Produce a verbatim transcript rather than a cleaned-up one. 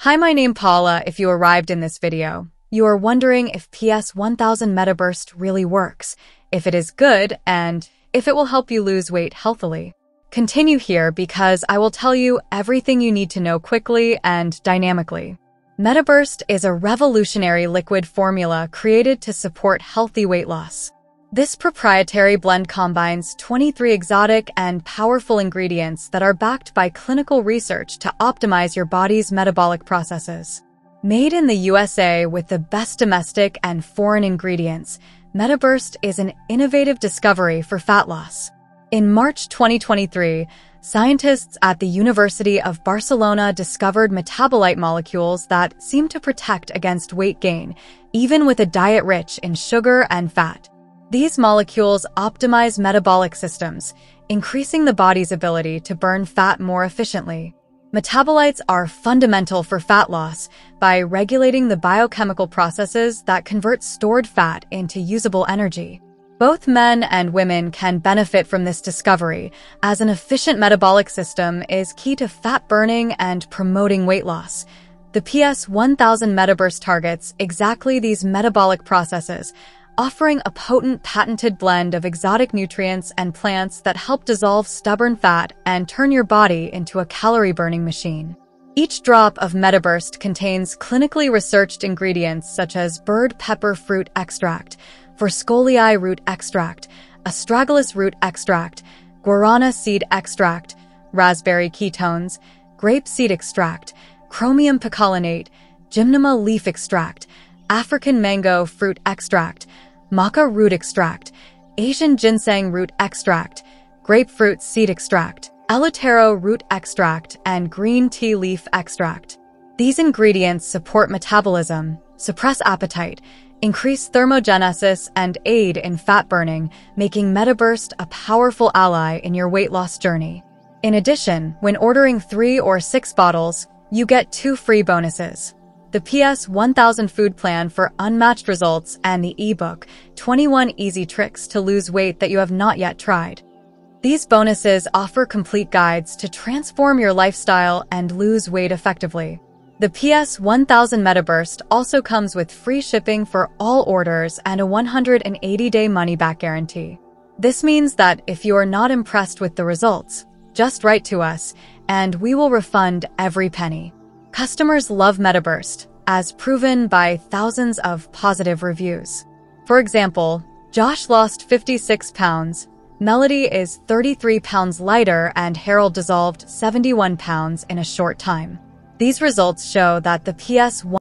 Hi, my name Paula. If you arrived in this video, you are wondering if P S one thousand MetaBurst really works, if it is good, and if it will help you lose weight healthily. Continue here because I will tell you everything you need to know quickly and dynamically. MetaBurst is a revolutionary liquid formula created to support healthy weight loss. This proprietary blend combines twenty-three exotic and powerful ingredients that are backed by clinical research to optimize your body's metabolic processes. Made in the U S A with the best domestic and foreign ingredients, MetaBurst is an innovative discovery for fat loss. In March twenty twenty-three, scientists at the University of Barcelona discovered metabolite molecules that seem to protect against weight gain, even with a diet rich in sugar and fat. These molecules optimize metabolic systems, increasing the body's ability to burn fat more efficiently. Metabolites are fundamental for fat loss by regulating the biochemical processes that convert stored fat into usable energy. Both men and women can benefit from this discovery, as an efficient metabolic system is key to fat burning and promoting weight loss. The P S one thousand MetaBurst targets exactly these metabolic processes, offering a potent patented blend of exotic nutrients and plants that help dissolve stubborn fat and turn your body into a calorie-burning machine. Each drop of MetaBurst contains clinically researched ingredients such as bird pepper fruit extract, forskolii root extract, astragalus root extract, guarana seed extract, raspberry ketones, grape seed extract, chromium picolinate, gymnema leaf extract, African mango fruit extract, maca root extract, Asian ginseng root extract, grapefruit seed extract, eleuthero root extract, and green tea leaf extract. These ingredients support metabolism, suppress appetite, increase thermogenesis, and aid in fat burning, making MetaBurst a powerful ally in your weight loss journey. In addition, when ordering three or six bottles, you get two free bonuses: the P S one thousand food plan for unmatched results and the ebook, twenty-one Easy Tricks to Lose Weight That You Have Not Yet Tried. These bonuses offer complete guides to transform your lifestyle and lose weight effectively. The P S one thousand MetaBurst also comes with free shipping for all orders and a one hundred eighty day money-back guarantee. This means that if you are not impressed with the results, just write to us, and we will refund every penny. Customers love MetaBurst, as proven by thousands of positive reviews. For example, Josh lost fifty-six pounds, Melody is thirty-three pounds lighter, and Harold dissolved seventy-one pounds in a short time. These results show that the P S